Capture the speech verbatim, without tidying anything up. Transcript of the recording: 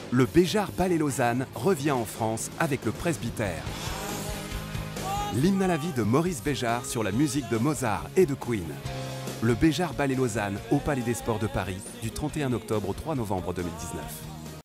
Le Béjart Ballet Lausanne revient en France avec le presbytère. L'hymne à la vie de Maurice Béjart sur la musique de Mozart et de Queen. Le Béjart Ballet Lausanne au Palais des Sports de Paris du trente et un octobre au trois novembre deux mille dix-neuf.